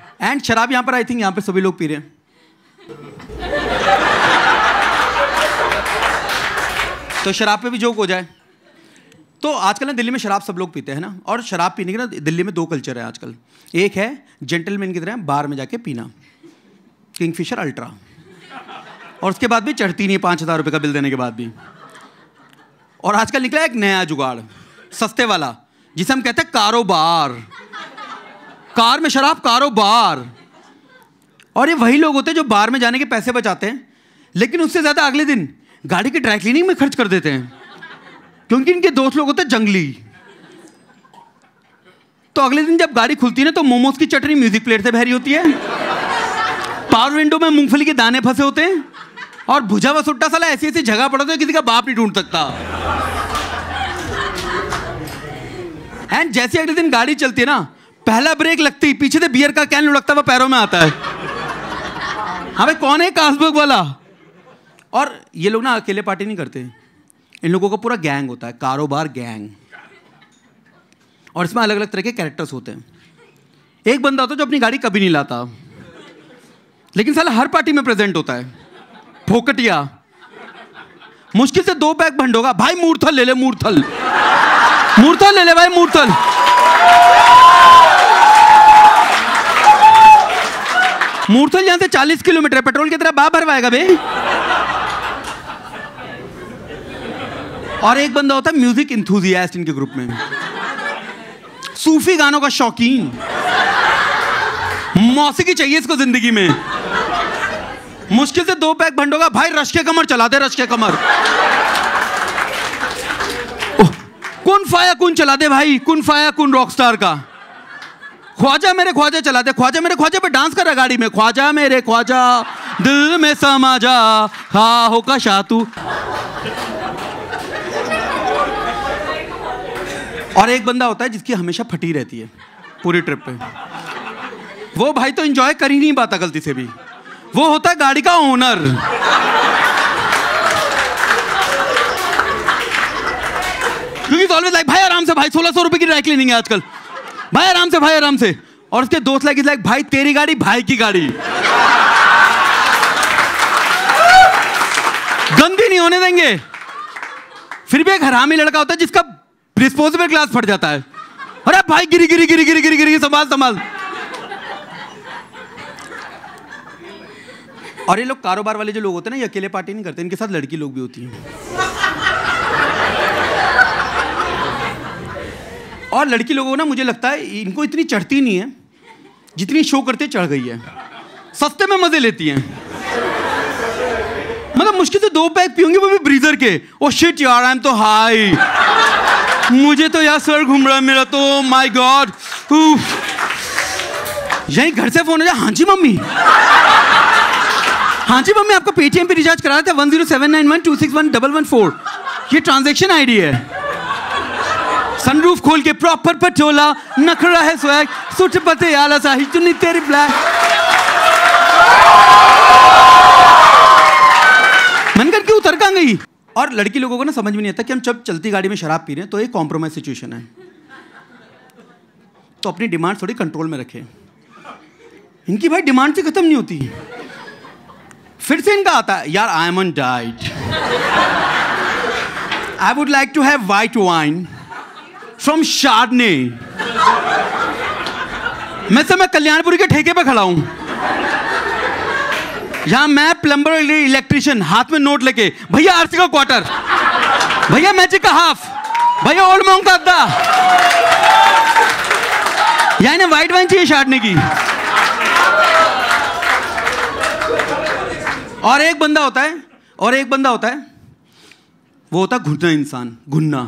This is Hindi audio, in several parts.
एंड शराब यहाँ पर आई थिंक यहाँ पे सभी लोग पी रहे हैं। तो शराब पे भी जोक हो जाए। तो आजकल ना दिल्ली में शराब सब लोग पीते हैं ना, और शराब पीने के ना दिल्ली में 2 कल्चर है आजकल। एक है जेंटलमैन की तरह बार में जाके पीना, किंगफिशर अल्ट्रा, और उसके बाद भी चढ़ती नहीं 5,000 रुपये का बिल देने के बाद भी। और आजकल निकला एक नया जुगाड़ सस्ते वाला, जिसे हम कहते हैं कारोबार। कार में शराब कारोबार। और ये वही लोग होते हैं जो बार में जाने के पैसे बचाते हैं, लेकिन उससे ज्यादा अगले दिन गाड़ी की ड्राई क्लीनिंग में खर्च कर देते हैं, क्योंकि इनके दोस्त लोग होते हैं जंगली। तो अगले दिन जब गाड़ी खुलती है ना, तो मोमोज की चटनी म्यूजिक प्लेयर से भरी होती है, पावर विंडो में मूंगफली के दाने फंसे होते हैं, और भुजा हुआ सुट्टा साला ऐसी ऐसी जगह पड़ा होता है किसी का बाप नहीं ढूंढ सकता। एंड जैसे अगले दिन गाड़ी चलती है ना, पहला ब्रेक लगती, पीछे से बियर का कैन लुढ़कता हुआ पैरों में आता है। हाँ भाई, कौन है कासबर्ग वाला? और ये लोग ना अकेले पार्टी नहीं करते, इन लोगों का पूरा गैंग होता है, कारोबार गैंग। और इसमें अलग अलग तरह के कैरेक्टर्स होते हैं। एक बंदा होता है जो अपनी गाड़ी कभी नहीं लाता, लेकिन साला हर पार्टी में प्रेजेंट होता है, फोकटिया। मुश्किल से 2 पैक भंड होगा, भाई मूर्थल ले ले, मूर्थल मूर्थल ले ले भाई, मूर्थल। मूर्थल यहां से 40 किलोमीटर, पेट्रोल की तरह बाप भरवाएगा बे। और एक बंदा होता है म्यूजिक इंथुजियास्ट इनके ग्रुप में, सूफी गानों का शौकीन, मौसीकी चाहिए इसको जिंदगी में। मुश्किल से 2 पैक भंड होगा, भाई रश के कमर चला दे, रश के कमर। कुन फाया कुन चला दे भाई, कुन फाया कुन रॉकस्टार का। ख्वाजा मेरे ख्वाजा चला दे, ख्वाजा मेरे ख्वाजा पे डांस कर रहा गाड़ी में, ख्वाजा मेरे ख्वाजा दिल में समा जा, हा हो का शातू। और एक बंदा होता है जिसकी हमेशा फटी रहती है पूरी ट्रिप पे। वो भाई तो एंजॉय कर ही नहीं पाता गलती से भी, वो होता है गाड़ी का ओनर। क्योंकि ऑलवेज लाइक भाई आराम से, भाई 1600 रुपए की ड्राई क्लीनिंग है आजकल, भाई आराम से, भाई आराम से। और उसके दोस्त लाइक भाई तेरी गाड़ी भाई की गाड़ी, गंदी नहीं होने देंगे। फिर भी एक हरामी लड़का होता है जिसका डिस्पोजेबल ग्लास फट जाता है, अरे भाई गिरी गिरी गिरी गिरी गिरी गिरी, संभाल संभाल। और ये लोग कारोबार वाले जो लोग होते हैं ना, ये अकेले पार्टी नहीं करते, इनके साथ लड़की लोग भी होती हैं। और लड़की लोगों को ना, मुझे लगता है इनको इतनी चढ़ती नहीं है जितनी शो करते चढ़ गई है। सस्ते में मजे लेती हैं, मतलब मुश्किल से 2 पैक पियोंगे, वो भी ब्रीजर के। ओ शिट यार, आई एम तो हाई, मुझे तो यार सर घूम रहा है मेरा तो, माय गॉड। यही घर से फोन हो जाए, हाँ जी मम्मी, हाँ जी मम्मी, आपका पेटीएम पे रिचार्ज करा था 107912611114, ये ट्रांजैक्शन आईडी है। सनरूफ खोल के प्रॉपर पटोला, नखरा है स्वैग, सुट पते आला साही चुन्नी तेरी ब्लैक। मन करके उतर कहाँ गई। और लड़की लोगों को ना समझ में नहीं आता कि हम जब चलती गाड़ी में शराब पी रहे हैं तो एक कॉम्प्रोमाइज सिचुएशन है, तो अपनी डिमांड थोड़ी कंट्रोल में रखें। इनकी भाई डिमांड से खत्म नहीं होती। फिर से इनका आता है, यार I am on diet, I would like to have white wine from Chardonnay. मैं कल्याणपुरी के ठेके पे खड़ा हूं, यहां मैं प्लम्बर इलेक्ट्रिशियन, हाथ में नोट लेके, भैया आरसी का क्वार्टर, भैया मैजिक का हाफ, भैया ओल्ड मॉन्क का अद्धा। यहां इन्हें व्हाइट वाइन चाहिए शार्डने की। और एक बंदा होता है, वो होता है घुन्ना इंसान, घुन्ना।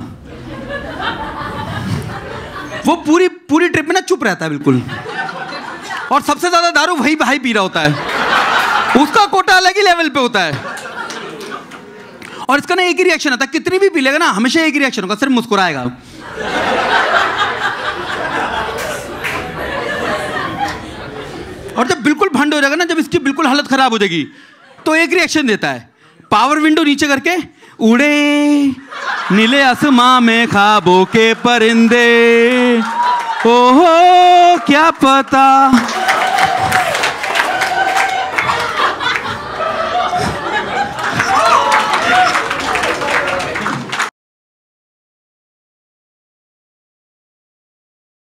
वो पूरी ट्रिप में ना चुप रहता है बिल्कुल, और सबसे ज्यादा दारू वही भाई पी रहा होता है, उसका कोटा अलग ही लेवल पे होता है। और इसका ना एक ही रिएक्शन आता है, कितनी भी पी लेगा ना, हमेशा एक ही रिएक्शन होगा, सिर्फ मुस्कुराएगा। और जब बिल्कुल भंड हो जाएगा ना, जब इसकी बिल्कुल हालत खराब हो जाएगी, तो एक रिएक्शन देता है, पावर विंडो नीचे करके, उड़े नीले आसमां में ख्वाबों के परिंदे, ओहो क्या पता